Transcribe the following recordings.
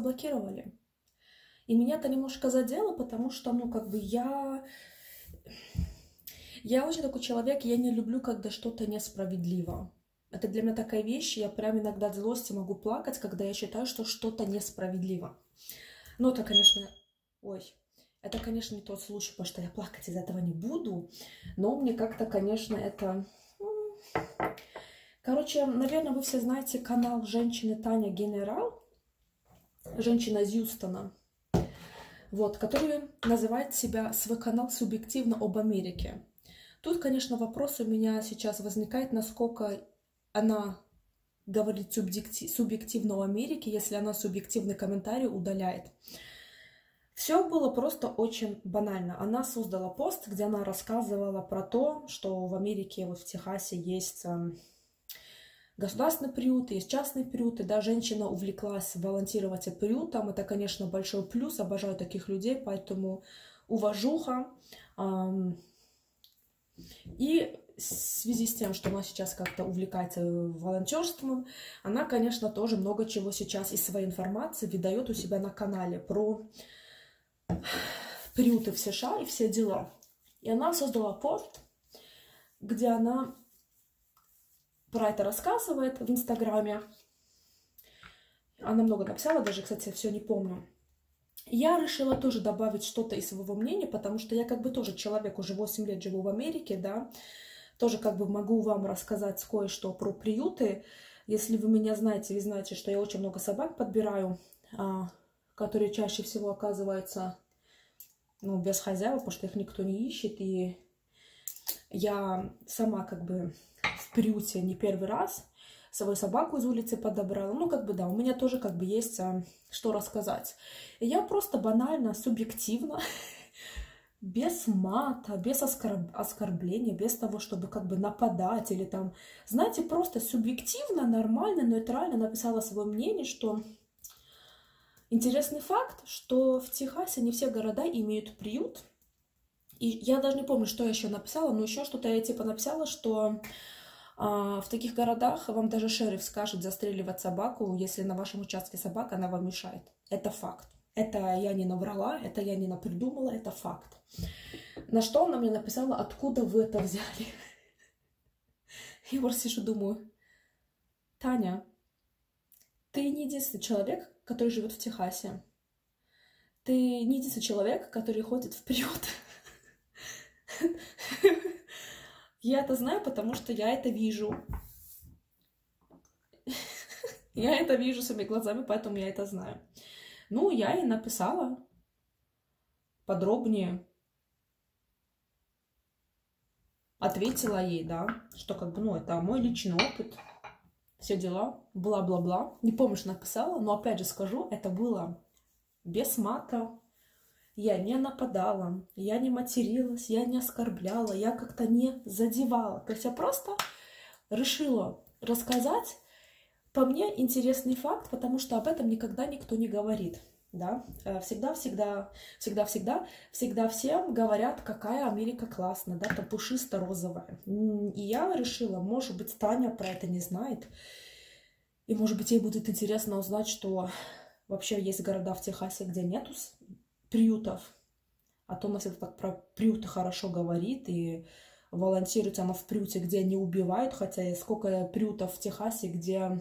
заблокировали. И меня это немножко задело, потому что, ну, как бы я очень такой человек, я не люблю, когда что-то несправедливо. Это для меня такая вещь, я прям иногда от злости могу плакать, когда я считаю, что что-то несправедливо. Ну, это, конечно, ой, это, конечно, не тот случай, потому что я плакать из этого не буду, но мне как-то, конечно, это... Короче, наверное, вы все знаете канал женщины Таня Генерал, женщина из Юстона, вот, который называет себя свой канал «Субъективно об Америке». Тут, конечно, вопрос у меня сейчас возникает, насколько она говорит субъективно о Америке, если она субъективный комментарий удаляет. Все было просто очень банально. Она создала пост, где она рассказывала про то, что в Америке, вот в Техасе, есть государственные приюты, есть частные приюты. Да, женщина увлеклась волонтировать приютом. Это, конечно, большой плюс. Обожаю таких людей, поэтому уважуха. И в связи с тем, что она сейчас как-то увлекается волонтерством, она, конечно, тоже много чего сейчас из своей информации выдает у себя на канале про приюты в США и все дела. И она создала пост, где она про это рассказывает в Инстаграме. Она много написала, даже, кстати, все не помню. Я решила тоже добавить что-то из своего мнения, потому что я как бы тоже человек, уже 8 лет живу в Америке, да, тоже как бы могу вам рассказать кое-что про приюты. Если вы меня знаете, вы знаете, что я очень много собак подбираю, которые чаще всего оказываются, ну, без хозяев, потому что их никто не ищет, и я сама как бы в приюте не первый раз свою собаку из улицы подобрала. Ну, как бы, да, у меня тоже как бы есть что рассказать. И я просто банально, субъективно, без мата, без оскорбления, без того, чтобы как бы нападать или там, знаете, просто субъективно, нормально, нейтрально написала свое мнение, что интересный факт, что в Техасе не все города имеют приют. И я даже не помню, что я еще написала, но еще что-то я типа написала, что в таких городах вам даже шериф скажет застреливать собаку, если на вашем участке собака, она вам мешает. Это факт. Это я не наврала, это я не напридумала, это факт. На что она мне написала, откуда вы это взяли? Я просто сижу, думаю, Таня, ты не единственный человек, который живет в Техасе. Ты не единственный человек, который ходит в приют. Я это знаю, потому что я это вижу. Я это вижу своими глазами, поэтому я это знаю. Ну, я ей написала подробнее. Ответила ей, да, что как бы, ну, это мой личный опыт. Все дела, бла-бла-бла. Не помню, что написала, но опять же скажу, это было без мата. Я не нападала, я не материлась, я не оскорбляла, я как-то не задевала. То есть я просто решила рассказать по мне интересный факт, потому что об этом никогда никто не говорит. Да? Всегда всем говорят, какая Америка классная, да, там пушисто-розовая. И я решила, может быть, Таня про это не знает. И, может быть, ей будет интересно узнать, что вообще есть города в Техасе, где нету приютов. А то у нас это так про приюты хорошо говорит, и волонтирует она в приюте, где не убивают, хотя сколько приютов в Техасе, где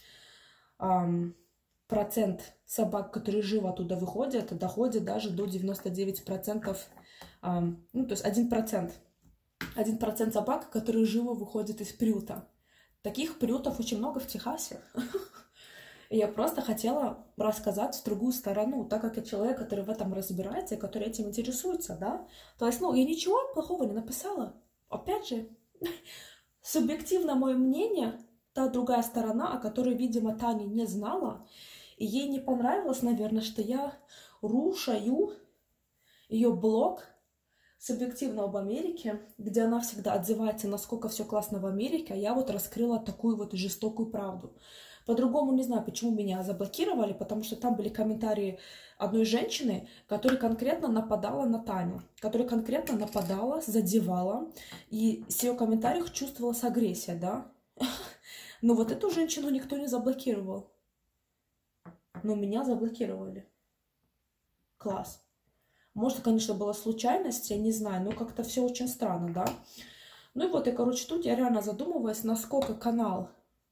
процент собак, которые живы оттуда выходят, доходит даже до 99%, ну, то есть 1%. 1% собак, которые живы выходят из приюта. Таких приютов очень много в Техасе. И я просто хотела рассказать с другую сторону, так как я человек, который в этом разбирается, и который этим интересуется, да. То есть, ну, я ничего плохого не написала. Опять же, субъективно мое мнение, та другая сторона, о которой, видимо, Таня не знала, и ей не понравилось, наверное, что я рушаю ее блог субъективно об Америке, где она всегда отзывается, насколько все классно в Америке, а я вот раскрыла такую вот жестокую правду. По-другому не знаю, почему меня заблокировали, потому что там были комментарии одной женщины, которая конкретно нападала на Таню, которая конкретно нападала, задевала, и с ее комментариях чувствовалась агрессия, да. Но вот эту женщину никто не заблокировал. но меня заблокировали. Класс. Может, конечно, была случайность, я не знаю, но как-то все очень странно, да? Ну и вот, и, короче, тут я реально задумываюсь, насколько канал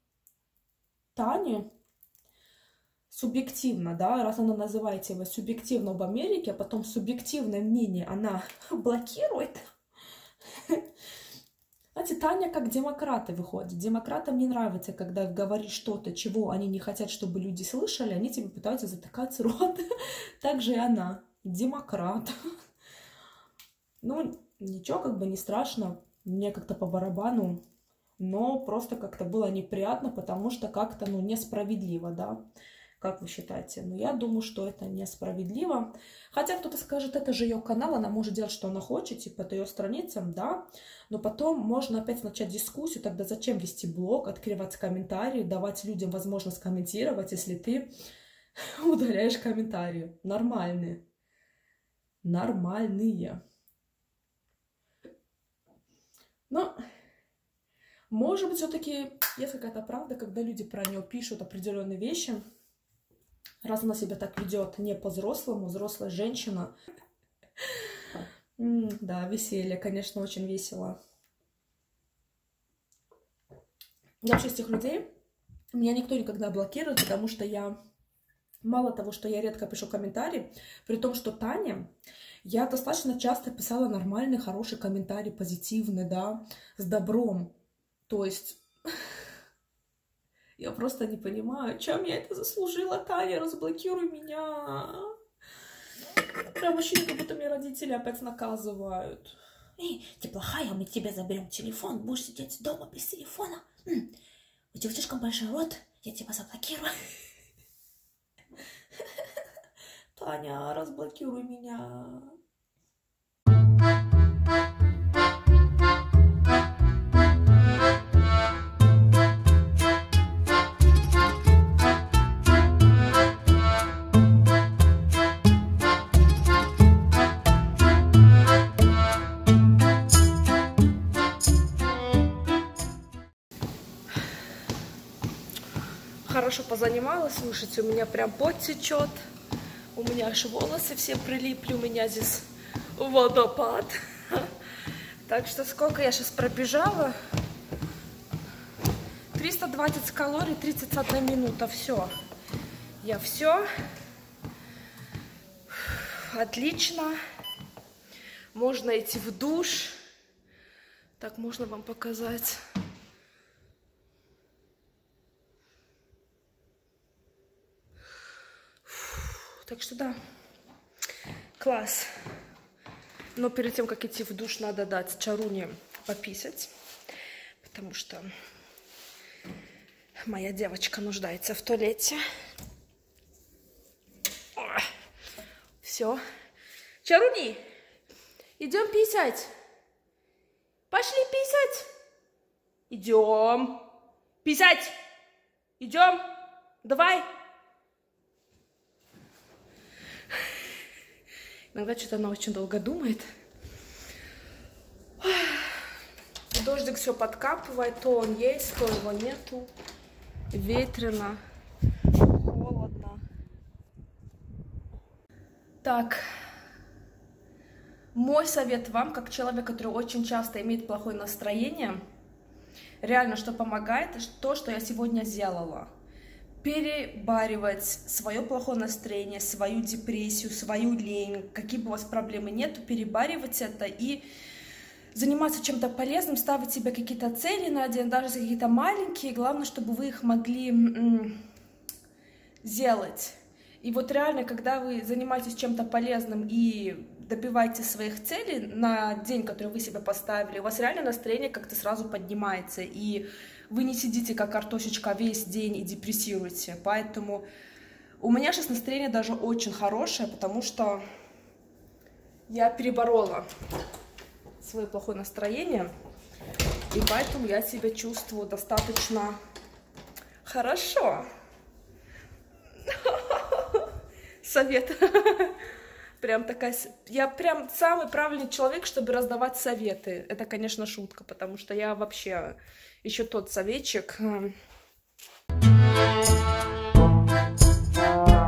Тани субъективно, да, раз она называет его субъективно в Америке, а потом субъективное мнение она блокирует. Знаете, Таня как демократы выходит. Демократам не нравится, когда говоришь что-то, чего они не хотят, чтобы люди слышали, они тебе пытаются затыкать рот. Так же и она. Демократ. Ну, ничего, как бы не страшно. Мне как-то по барабану. Но просто как-то было неприятно, потому что как-то, ну, несправедливо, да. Как вы считаете? Ну, я думаю, что это несправедливо. Хотя кто-то скажет, это же ее канал, она может делать, что она хочет, типа, это ее страницам, да. Но потом можно опять начать дискуссию, тогда зачем вести блог, открывать комментарии, давать людям возможность комментировать, если ты удаляешь комментарии. Нормальные. Нормальные. Но, может быть, все-таки есть какая-то правда, когда люди про нее пишут определенные вещи. Раз она себя так ведет не по-взрослому, взрослая женщина. Да, веселье, конечно, очень весело. Я вообще из тех людей, меня никто никогда блокирует, потому что я, мало того, что я редко пишу комментарии, при том, что Таня, я достаточно часто писала нормальный, хороший комментарий, позитивный, да, с добром. То есть... Я просто не понимаю, чем я это заслужила, Таня, разблокируй меня. Прям вообще как будто мне родители опять наказывают. Эй, ты плохая, мы тебе заберем телефон, будешь сидеть дома без телефона. У тебя слишком большой рот, я тебя заблокирую. Таня, разблокируй меня. Хорошо позанималась, слушайте, у меня прям пот течет, у меня аж волосы все прилипли, у меня здесь водопад. Так что сколько я сейчас пробежала? 320 калорий, 31 минута, все. Я все. Отлично. Можно идти в душ. Так, можно вам показать. Так что да, класс. Но перед тем, как идти в душ, надо дать Чаруне пописать, потому что моя девочка нуждается в туалете. Все. Чаруни, идем писать. Пошли писать. Идем. Писать. Идем. Давай. Иногда что-то она очень долго думает. Дождик все подкапывает, то он есть, то его нету. Ветрено, холодно. Так, мой совет вам, как человек, который очень часто имеет плохое настроение, реально, что помогает, то, что я сегодня сделала. Перебаривать свое плохое настроение, свою депрессию, свою лень, какие бы у вас проблемы нету, перебаривать это и заниматься чем-то полезным, ставить себе какие-то цели на день, даже какие-то маленькие, главное, чтобы вы их могли сделать. И вот реально, когда вы занимаетесь чем-то полезным и добиваете своих целей на день, который вы себе поставили, у вас реально настроение как-то сразу поднимается, и вы не сидите как картошечка весь день и депрессируете. Поэтому у меня сейчас настроение даже очень хорошее, потому что я переборола свое плохое настроение, и поэтому я себя чувствую достаточно хорошо. Совет. Прям такая... Я прям самый правильный человек, чтобы раздавать советы. Это, конечно, шутка, потому что я вообще еще тот советчик.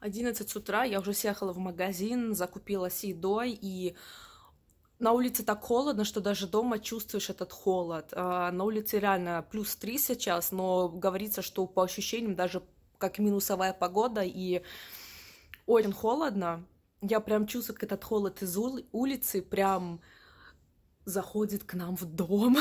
11 с утра, я уже съехала в магазин, закупилась едой, и на улице так холодно, что даже дома чувствуешь этот холод. На улице реально +3 сейчас, но говорится, что по ощущениям даже как минусовая погода, и очень холодно. Я прям чувствую, как этот холод из улицы прям заходит к нам в дом.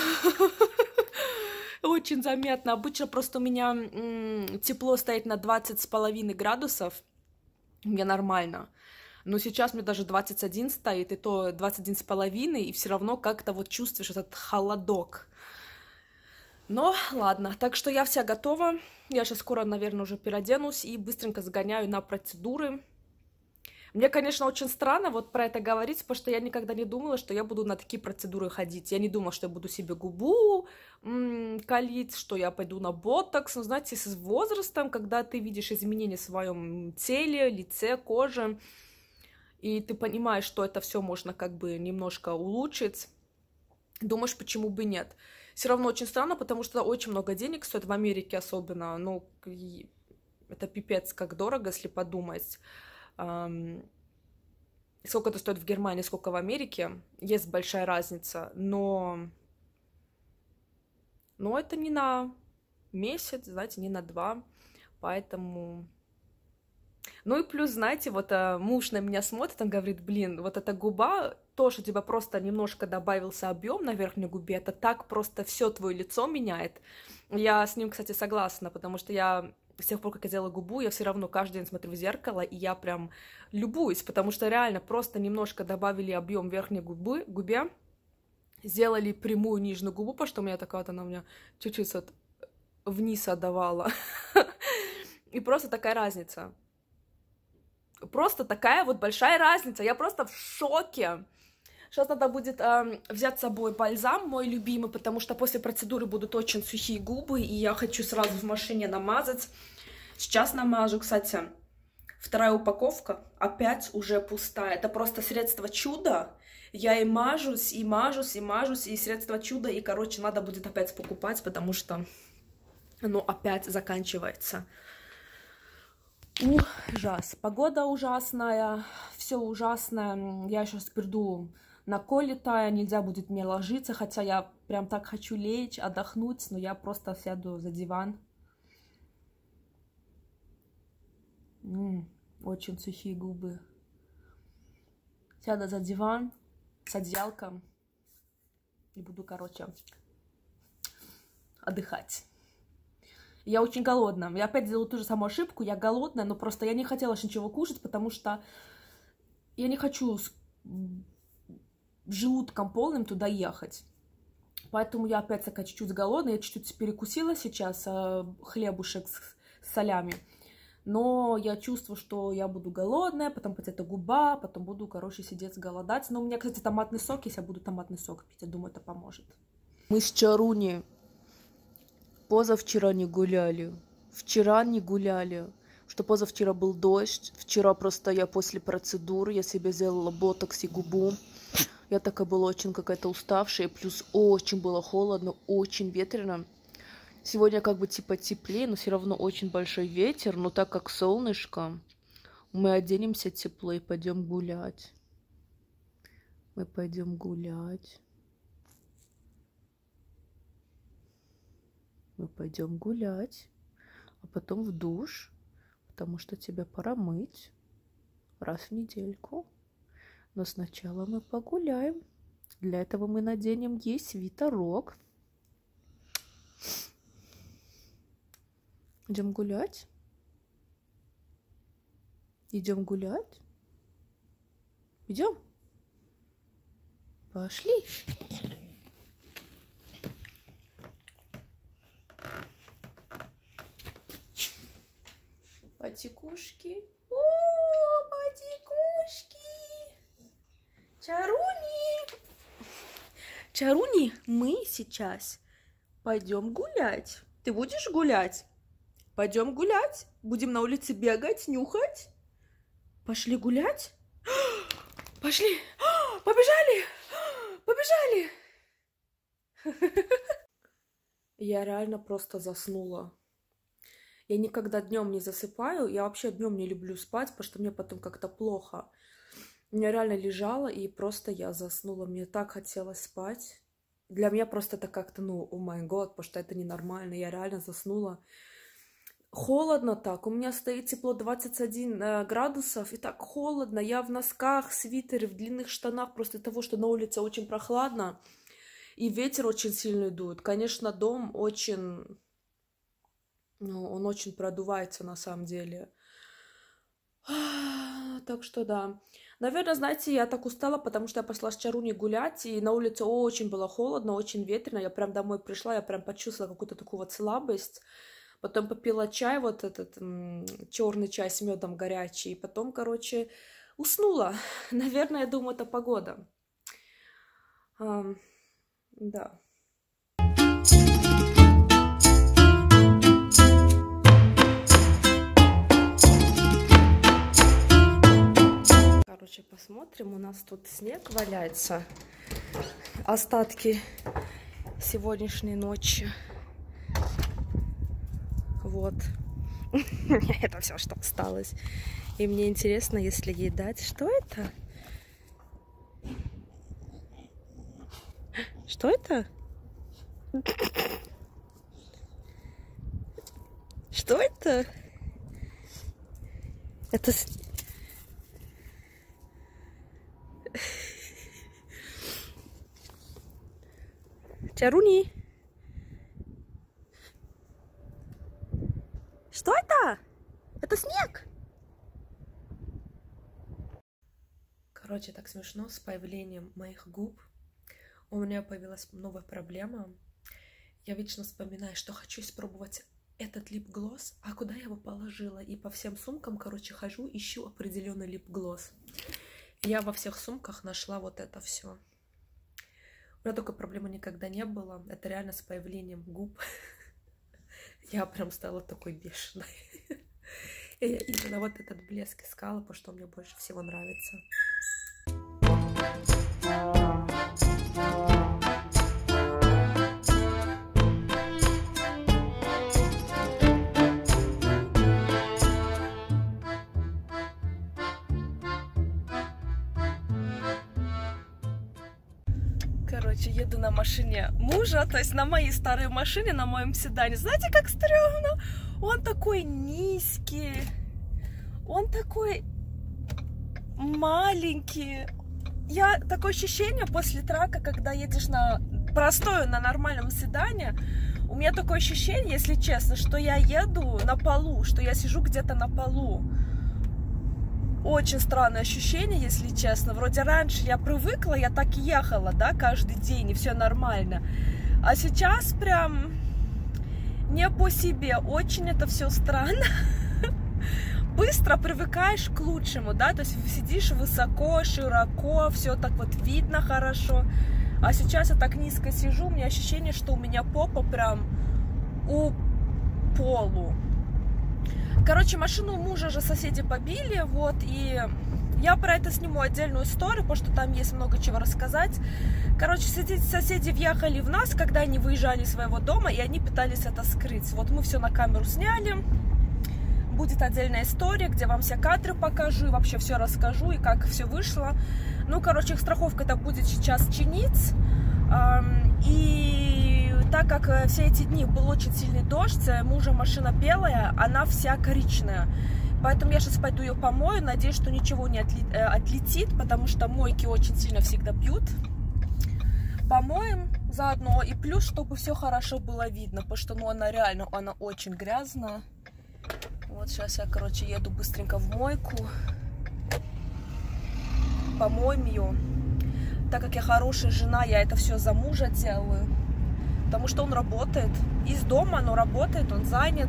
Очень заметно. Обычно просто у меня тепло стоит на 20,5 градусов. Мне нормально. Но сейчас мне даже 21 стоит, и то 21,5, и все равно как-то вот чувствуешь этот холодок. Но ладно, так что я вся готова. Я сейчас скоро, наверное, уже переоденусь и быстренько сгоняю на процедуры. Мне, конечно, очень странно вот про это говорить, потому что я никогда не думала, что я буду на такие процедуры ходить. Я не думала, что я буду себе губу калить, что я пойду на ботокс. Но, знаете, с возрастом, когда ты видишь изменения в своем теле, лице, коже, и ты понимаешь, что это все можно как бы немножко улучшить, думаешь, почему бы нет. Все равно очень странно, потому что очень много денег стоит в Америке особенно. Ну, это пипец как дорого, если подумать. Сколько это стоит в Германии, сколько в Америке. Есть большая разница, но это не на месяц, знаете, не на 2, поэтому... Ну и плюс, знаете, вот муж на меня смотрит, он говорит, блин, вот эта губа, то, что у тебя просто немножко добавился объем на верхней губе, это так просто все твое лицо меняет. Я с ним, кстати, согласна, потому что я с тех пор, как я делала губу, я все равно каждый день смотрю в зеркало, и я прям любуюсь, потому что реально просто немножко добавили объем верхней губе, сделали прямую нижнюю губу, потому что у меня такая вот она у меня чуть-чуть вот вниз отдавала. И просто такая разница. Просто такая вот большая разница. Я просто в шоке. Сейчас надо будет взять с собой бальзам, мой любимый, потому что после процедуры будут очень сухие губы, и я хочу сразу в машине намазать. Сейчас намажу, кстати, вторая упаковка опять уже пустая. Это просто средство чудо. Я и мажусь, и мажусь, и мажусь, и средство чудо, и, короче, надо будет опять покупать, потому что оно опять заканчивается. Ужас. Погода ужасная, все ужасное. Я сейчас приду на кол летаю, нельзя будет мне ложиться, хотя я прям так хочу лечь, отдохнуть, но я просто сяду за диван. Очень сухие губы. Сяду за диван с одеялком и буду, короче, отдыхать. Я очень голодная. Я опять делаю ту же самую ошибку. Я голодная, но просто я не хотела ничего кушать, потому что я не хочу с желудком полным туда ехать. Поэтому я опять такая чуть-чуть голодная. Я чуть-чуть перекусила сейчас хлебушек с солями. Но я чувствую, что я буду голодная, потом опять эта губа, потом буду, короче, сидеть голодать. Но у меня, кстати, томатный сок, если я буду томатный сок пить, я думаю, это поможет. Мы с Чаруни позавчера не гуляли, вчера не гуляли, что позавчера был дождь, вчера просто я после процедуры, я себе сделала ботокс и губу, я такая была очень какая-то уставшая, плюс очень было холодно, очень ветрено. Сегодня как бы типа теплее, но все равно очень большой ветер, но так как солнышко, мы оденемся тепло и пойдем гулять. Мы пойдем гулять. Мы пойдем гулять, а потом в душ, потому что тебе пора мыть раз в недельку. Но сначала мы погуляем. Для этого мы наденем ей свитерок. Идем гулять? Идем гулять? Идем? Пошли. Потекушки. О, потекушки. Чаруни. Чаруни, мы сейчас пойдем гулять. Ты будешь гулять? Пойдем гулять. Будем на улице бегать, нюхать. Пошли гулять? Пошли. Побежали. Побежали. Я реально просто заснула. Я никогда днем не засыпаю. Я вообще днем не люблю спать, потому что мне потом как-то плохо. Я реально лежала, и просто я заснула. Мне так хотелось спать. Для меня просто это как-то, ну, о май гад, потому что это ненормально. Я реально заснула. Холодно так. У меня стоит тепло 21 градусов, и так холодно. Я в носках, свитере, в длинных штанах, просто того, что на улице очень прохладно. И ветер очень сильный дует. Конечно, дом очень... Ну, он очень продувается на самом деле. Так что да. Наверное, знаете, я так устала, потому что я пошла с Чаруни гулять, и на улице очень было холодно, очень ветрено. Я прям домой пришла, я прям почувствовала какую-то такую вот слабость. Потом попила чай, вот этот черный чай с медом горячий. И потом, короче, уснула. Наверное, я думаю, это погода. Да. Короче, посмотрим. У нас тут снег валяется. Остатки сегодняшней ночи. Вот. Это все, что осталось. И мне интересно, если ей дать... Что это? Что это? Что это? Это... Чаруни? Что это? Это снег? Короче, так смешно с появлением моих губ. У меня появилась новая проблема. Я вечно вспоминаю, что хочу испробовать этот лип-глосс, а куда я его положила? И по всем сумкам, короче, хожу, ищу определенный лип-глосс. Я во всех сумках нашла вот это все. У меня такой проблемы никогда не было. Это реально с появлением губ. Я прям стала такой бешеной. И я именно вот этот блеск искала, потому что он мне больше всего нравится. Короче, еду на машине мужа, то есть на моей старой машине, на моем седане. Знаете, как стрёмно? Он такой низкий, он такой маленький. Такое ощущение после трака, когда едешь на простое, на нормальном седане, у меня такое ощущение, если честно, что я еду на полу, что я сижу где-то на полу. Очень странное ощущение, если честно. Вроде раньше я привыкла, я так ехала, да, каждый день, и все нормально. А сейчас прям не по себе. Очень это все странно. Быстро привыкаешь к лучшему, да, то есть сидишь высоко, широко, все так вот видно хорошо. А сейчас я так низко сижу, у меня ощущение, что у меня попа прям у полу. Короче, машину мужа же соседи побили, вот, и я про это сниму отдельную историю, потому что там есть много чего рассказать. Короче, соседи въехали в нас, когда они выезжали из своего дома, и они пытались это скрыть. Вот мы все на камеру сняли, будет отдельная история, где вам все кадры покажу, и вообще все расскажу, и как все вышло. Ну, короче, их страховка-то будет сейчас чинить, и... Так как все эти дни был очень сильный дождь, мужа машина белая, она вся коричневая. Поэтому я сейчас пойду ее помою, надеюсь, что ничего не отлетит, потому что мойки очень сильно всегда бьют. Помоем заодно, и плюс, чтобы все хорошо было видно, потому что, ну, она реально, она очень грязная. Вот сейчас я, короче, еду быстренько в мойку, помоем ее. Так как я хорошая жена, я это все за мужа делаю. Потому что он работает из дома, но работает, он занят.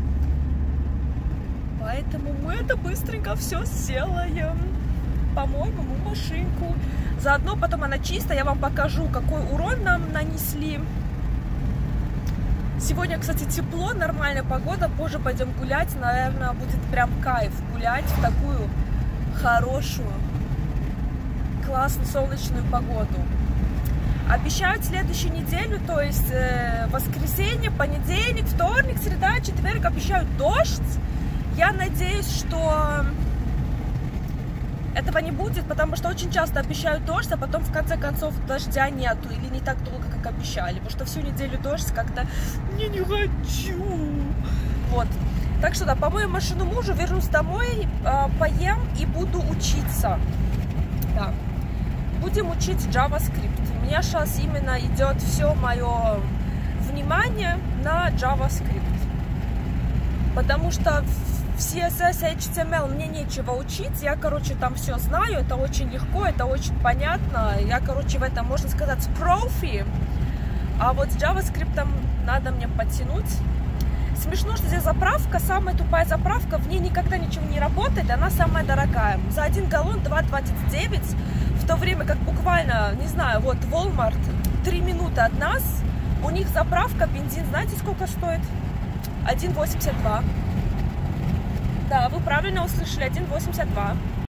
Поэтому мы это быстренько все сделаем. Помоем ему машинку. Заодно потом она чистая, я вам покажу, какой урон нам нанесли. Сегодня, кстати, тепло, нормальная погода. Позже пойдем гулять. Наверное, будет прям кайф гулять в такую хорошую, классную солнечную погоду. Обещают следующую неделю, то есть воскресенье, понедельник, вторник, среда, четверг обещают дождь. Я надеюсь, что этого не будет, потому что очень часто обещают дождь, а потом в конце концов дождя нету или не так долго, как обещали. Потому что всю неделю дождь как-то не хочу. Вот. Так что да, помою машину мужу, вернусь домой, поем и буду учиться. Да. Будем учить JavaScript. У меня сейчас именно идет все мое внимание на JavaScript. Потому что в CSS, HTML мне нечего учить. Я, короче, там все знаю. Это очень легко, это очень понятно. Я, короче, в этом, можно сказать, профи. А вот с JavaScript надо мне подтянуть. Смешно, что здесь заправка, самая тупая заправка, в ней никогда ничего не работает, она самая дорогая. За 1 галлон 2,29, в то время как буквально, не знаю, вот Walmart 3 минуты от нас, у них заправка, бензин, знаете, сколько стоит? 1,82. Да, вы правильно услышали, 1,82.